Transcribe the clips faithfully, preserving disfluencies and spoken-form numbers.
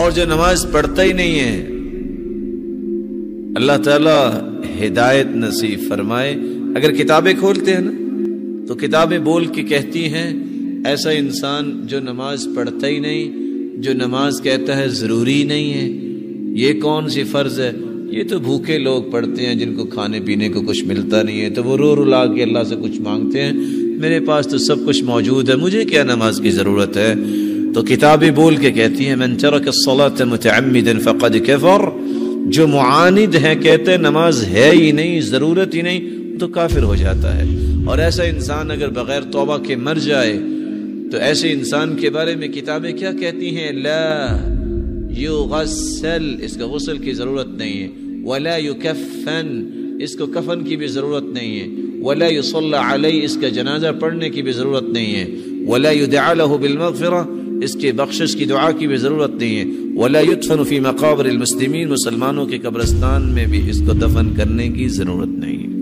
اور جو نماز پڑھتا ہی نہیں ہے اللہ تعالیٰ ہدایت نصیب فرمائے. اگر کتابیں کھولتے ہیں نا تو کتابیں بول کے کہتی ہیں ایسا انسان جو نماز پڑھتا ہی نہیں، جو نماز کہتا ہے ضروری نہیں ہے، یہ کون سی فرض ہے، یہ تو بھوکے لوگ پڑھتے ہیں جن کو کھانے پینے کو کچھ ملتا نہیں ہے تو وہ رو رلا کے اللہ سے کچھ مانگتے ہیں، میرے پاس تو سب کچھ موجود ہے، مجھے کیا نماز کی ضرورت ہے. تو کتابیں بول کے کہتی ہیں من ترک الصلاة متعمدا فقد کفر، جو معاند ہے کہتے ہیں نماز ہے ہی نہیں، ضرورت ہی نہیں، تو کافر ہو جاتا ہے. اور ایسا انسان اگر بغیر توبہ کے مر جائے تو ایسے انسان کے بارے میں کتابیں کیا کہتی ہیں؟ لا یغسل، اس کا غسل کی ضرورت نہیں ہے، ولا یکفن، اس کو کفن کی بھی ضرورت نہیں ہے، ولا یصلی علیہ، اس کا جنازہ پڑھنے کی بھی ضرورت نہیں ہے، ولا یدعى له بالمغفرہ، اس کے بخشش کی دعا کی بھی ضرورت نہیں ہے، ولا يدفن في مقابر المسلمین، مسلمانوں کے قبرستان میں بھی اس کو دفن کرنے کی ضرورت نہیں ہے.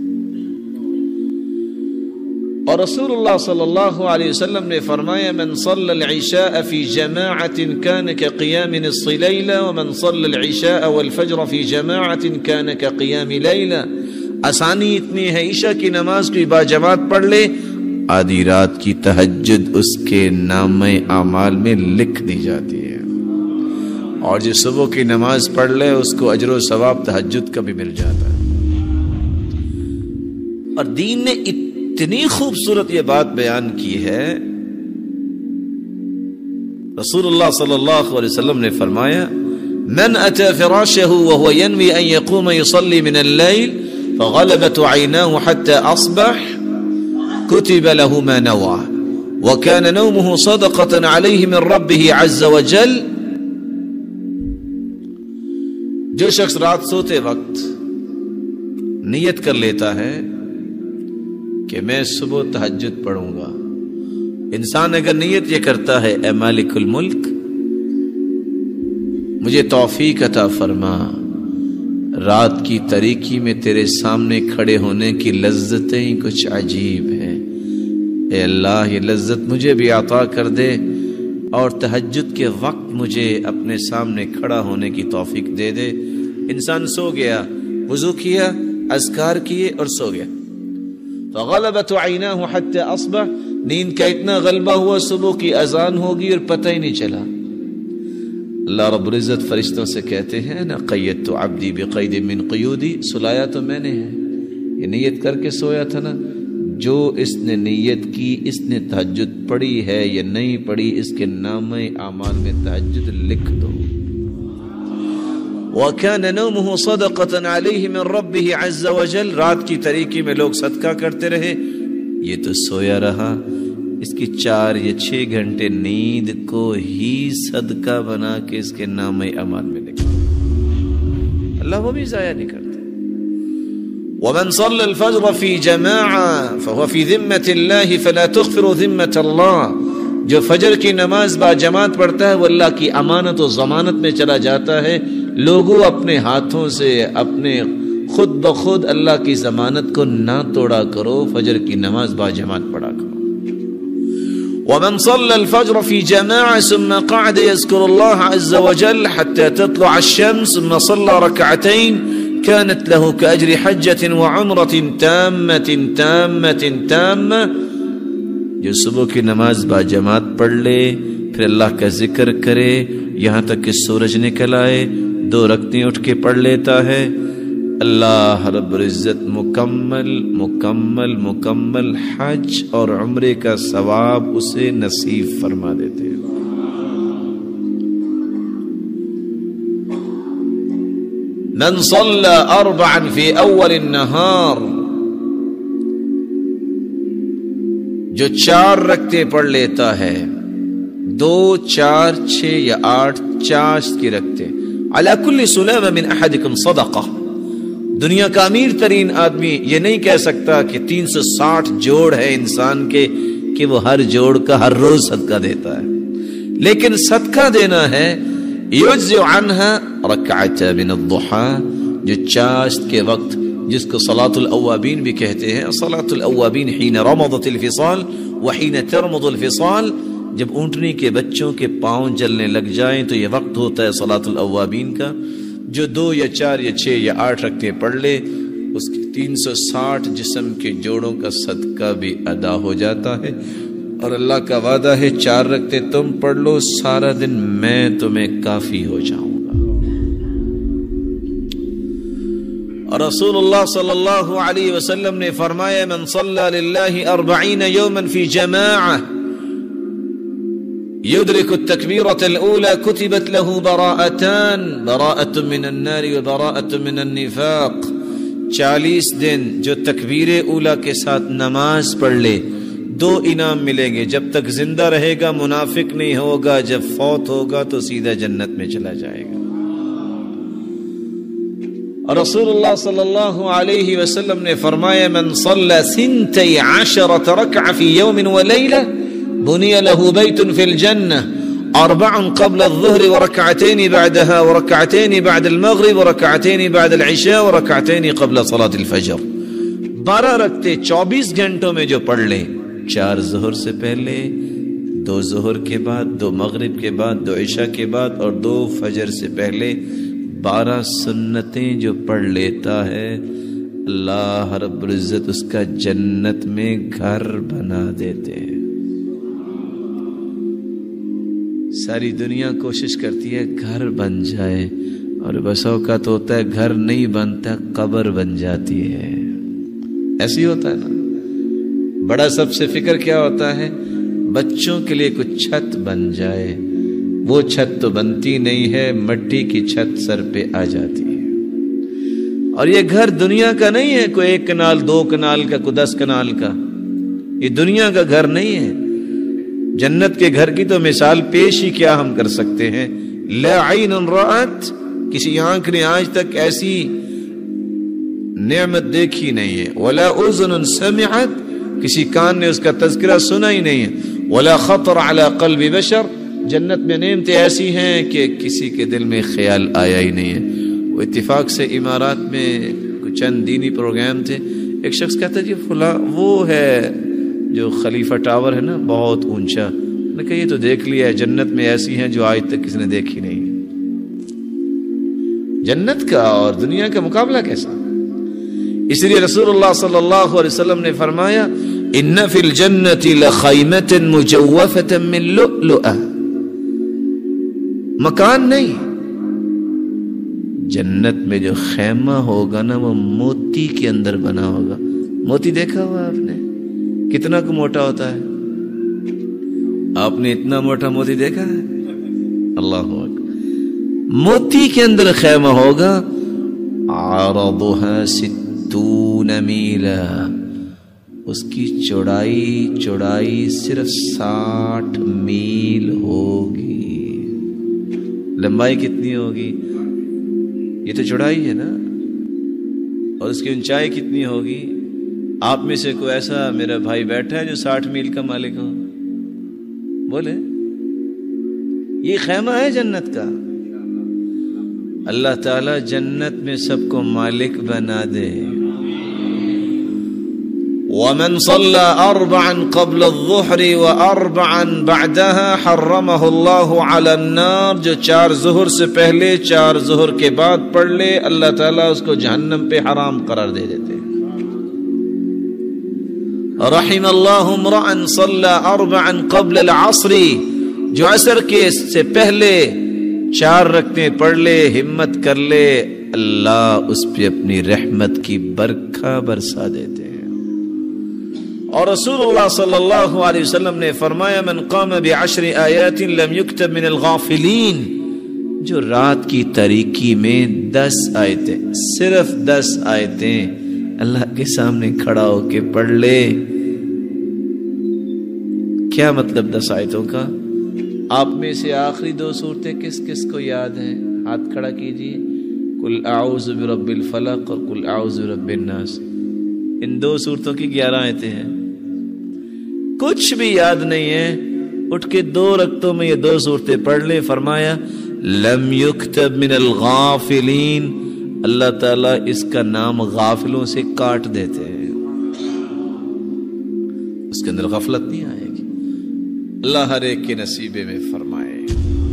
اور رسول اللہ صلی اللہ علیہ وسلم نے فرمایا من صلى العشاء في جماعة كان كقيام نصف ليلة ومن صلى العشاء والفجر في جماعة كان كقيام ليلة. آسانی اتنی ہے، عشاء کی نماز کوئی با جماعت پڑھ لے، آدھی رات کی تہجد اس کے نامہ اعمال میں لکھ دی جاتی ہے، اور جو صبح کی نماز پڑھ لے اس کو اجر و ثواب تہجد کا بھی مل جاتا ہے. اور دین نے اتنی خوبصورت یہ بات بیان کی ہے، رسول اللہ صلی اللہ علیہ وسلم نے فرمایا من اتى فراشه وهو ينوي ان يقوم يصلي من الليل فغلبت عيناه حتى اصبح كتب له ما نوى وكان نومه صدقة عليه من ربه عز وجل. جو شخص رات سوتے وقت نیت کر لیتا ہے کہ میں صبح تہجد پڑھوں گا، انسان اگر نیت یہ کرتا ہے اے مالک الملک مجھے توفیق عطا فرما، رات کی تاریکی میں تیرے سامنے کھڑے ہونے کی لذتیں ہی کچھ عجیب ہیں، اے اللہ یہ لذت مجھے بھی عطا کر دے، اور تہجد کے وقت مجھے اپنے سامنے کھڑا ہونے کی توفیق دے دے. انسان سو گیا، وضو کیا، اذکار کیے اور سو گیا. فغلبت عیناہ حتی اصبح، نیند کا اتنا غلبہ ہوا صبح کی اذان ہوگی اور پتہ ہی نہیں چلا. اللہ رب العزت فرشتوں سے کہتے ہیں نا قیدت عبدی بقید من قیودی، سلایا تو میں نے ہے، یہ نیت کر کے سویا تھا نا، جو اس نے نیت کی، اس نے تہجد پڑھی ہے یا نہیں پڑھی، اس کے نامہ اعمال میں تہجد لکھ دو. وَكَانَ نَوْمُهُ صَدَقَةً عَلَيْهِ مِنْ رَبِّهِ عَزَّ وَجَلَّ. رات کی تاریکی میں لوگ صدقہ کرتے رہے، یہ تو سویا رہا، اس کی چار یا چھ گھنٹے نیند کو ہی صدقہ بنا کے اس کے نامہ اعمال میں لکھ دو. اللہ وہ بھی ضائع نہیں کرتے. وَمَنْ صَلَّى الْفَجْرَ فِي جَمَاعَةٍ فَهُوَ فِي ذِمَّةِ اللَّهِ فَلَا تُغْفِرُ ذِمَّةَ اللَّهِ. جو فجر کی نماز با جماعت پڑھتا ہے وہ اللہ کی امانت و ضمانت میں چلا جاتا ہے. لوگوں اپنے ہاتھوں سے اپنے خود بخود اللہ کی ضمانت کو نہ توڑا کرو، فجر کی نماز با جماعت پڑھا کرو. وَمَنْ صَلَّى الْفَجْرَ فِي جَمَاعَةٍ ثُمَّ قَعَدَ يَذْكُرُ اللَّهَ عَزَّ وَجَلَّ حَتَّى تَطْلُعَ الشَّمْسُ ثُمَّ صَلَّى رَكْعَتَيْنِ كانت له كأجر حجة وعمرة تامة تامة تامة. جو صبح کی نماز با جماعت پڑھ لے، پھر اللہ کا ذکر کرے یہاں تک کہ سورج نکل آئے، دو رکعتیں اٹھ کے پڑھ لیتا ہے، اللہ رب العزت مکمل مکمل مکمل حج اور عمرے کا ثواب اسے نصیب فرما دیتے ہیں. من صلى اربعا في اول النهار، جو چار رکعتیں پڑھ لیتا ہے، دو چار چھ یا آٹھ چاشت کی رکعتیں، على كل سلامة من احدكم صدقہ. دنیا کا امیر ترین آدمی یہ نہیں کہہ سکتا کہ تین سو ساٹھ جوڑ ہے انسان کے کہ وہ ہر جوڑ کا ہر روز صدقہ دیتا ہے، لیکن صدقہ دینا ہے یجزئ عنها رکعتا من الضحى، جو چاشت کے وقت جس کو صلاة الاوابین بھی کہتے ہیں. صلاة الاوابین حین رمضت الفصال وحین ترمض الفصال، جب اونٹنی کے بچوں کے پاؤں جلنے لگ جائیں تو یہ وقت ہوتا ہے صلاۃ الاوابین کا. جو دو یا چار یا چھ یا آٹھ رکعتیں پڑھ لے اس کی تین سو ساٹھ جسم کے جوڑوں کا صدقہ بھی ادا ہو جاتا ہے. اور اللہ کا وعدہ ہے چار رکعتیں تم پڑھ لو سارا دن میں تمہیں کافی ہو جاؤں گا. اور رسول اللہ صلی اللہ علیہ وسلم نے فرمایا من صلی للہ اربعین یوما فی جماعہ يدرك التكبيرة الأولى كتبت له براءتان براءة من النار وبراءة من النفاق. چالیس دن جو تکبیر اولا کے ساتھ نماز پڑھ لے دو انعام ملیں گے. جب تک زندہ رہے گا منافق نہیں ہوگا, جب فوت ہوگا تو سیدھا جنت میں چلا جائے گا. اور رسول اللہ صلی اللہ علیہ وسلم نے فرمایا من صلى ثنتي عشرة ركعة في يوم وليلة بني له بيت في الجنة أربع قبل الظهر وركعتين بعدها وركعتين بعد المغرب وركعتين بعد العشاء وركعتين قبل صلاة الفجر. بارہ رکعتیں چوبیس گھنٹوں میں جو پڑھ لیں, چار ظہر سے پہلے, دو ظہر کے بعد, دو مغرب کے بعد, دو عشاء کے بعد اور دو فجر سے پہلے, بارہ سنتیں جو پڑھ لیتا ہے اللہ رب العزت اس کا جنت میں گھر بنا دیتے ہیں. ساری دنیا کوشش کرتی ہے گھر بن جائے اور بس اوقات ہوتا ہے گھر نہیں بنتا قبر بن جاتی ہے. ایسی ہوتا ہے نا. بڑا سب سے فکر کیا ہوتا ہے بچوں کے لیے کچھ چھت بن جائے. وہ چھت تو بنتی نہیں ہے, مٹی کی چھت سر پہ آ جاتی ہے. اور یہ گھر دنیا کا نہیں ہے کوئی ایک کنال دو کنال کا کوئی دس کنال کا. یہ دنیا کا گھر نہیں ہے. جنت کے گھر کی تو مثال پیش ہی کیا ہم کر سکتے ہیں. لا عین رأت, کسی آنکھ نے آج تک ایسی نعمت دیکھی نہیں ہے. ولا اذن سمعت, کسی کان نے اس کا تذکرہ سنا ہی نہیں ہے. ولا خطر على قلب بشر, جنت میں نعمتیں ایسی ہیں کہ کسی کے دل میں خیال آیا ہی نہیں ہے. وہ اتفاق سے امارات میں کچھ چند دینی پروگرام تھے. ایک شخص کہتا ہے جی فلاں وہ ہے جو خلیفہ ٹاور ہے نا بہت اونچا. میں نے کہا یہ تو دیکھ لیا ہے, جنت میں ایسی ہیں جو آج تک کسی نے دیکھی نہیں. جنت کا اور دنیا کا مقابلہ کیسا. اس لیے رسول اللہ صلی اللہ علیہ وسلم نے فرمایا ان فی الجنت لخیمۃ مجوفۃ من لؤلؤ, مکان نہیں, جنت میں جو خیمہ ہوگا نا وہ موتی کے اندر بنا ہوگا. موتی دیکھا ہوا آپ نے کتنا کو موٹا ہوتا ہے؟ آپ نے اتنا موٹا موتی دیکھا ہے؟ اللہ اکبر. موتی کے اندر خیمہ ہوگا, عرضها ستون میلا, اس کی چوڑائی چوڑائی صرف ساٹھ میل ہوگی. لمبائی کتنی ہوگی؟ یہ تو چوڑائی ہے نا. اور اس کی اونچائی کتنی ہوگی؟ آپ میں سے کوئی ایسا میرا بھائی بیٹھا ہے جو ساٹھ میل کا مالک ہو؟ بولے. یہ خیمہ ہے جنت کا. اللہ تعالی جنت میں سب کو مالک بنا دے. ومن صلى أربعا قبل الظهر وأربعا بعدها حرمه الله على النار, جو چار ظہر سے پہلے چار ظہر کے بعد پڑھ لے اللہ تعالیٰ اس کو جہنم پہ حرام قرار دے دیتے. رحم الله امرأ صلى أربعا قبل العصر, جو عصر کے سے پہلے چار رکعتیں پڑھ لے ہمت کر لے اللہ اس پہ اپنی رحمت کی برکھا برسا دیتے. اور رسول اللہ صلی اللہ علیہ وسلم نے فرمایا من قام بعشر آیات لم یکتب من الغافلین, جو رات کی تاریکی میں دس آیتیں, صرف دس آیتیں اللہ کے سامنے کھڑا ہو کے پڑھ لے. کیا مطلب دس آیتوں کا؟ آپ میں سے آخری دو صورتیں کس کس کو یاد ہیں؟ ہاتھ کھڑا کیجئے. قل اعوذ برب الفلق اور قل اعوذ برب الناس, ان دو صورتوں کی گیارہ آیتیں ہیں. کچھ بھی یاد نہیں ہے اٹھ کے دو رکعتوں میں یہ دو صورتیں پڑھ لے. فرمایا لم یکتب من الغافلین, اللہ تعالیٰ اس کا نام غافلوں سے کاٹ دیتے ہیں, اس کے اندر غفلت نہیں آئے گی. اللہ ہر ایک کے نصیبے میں فرمائے۔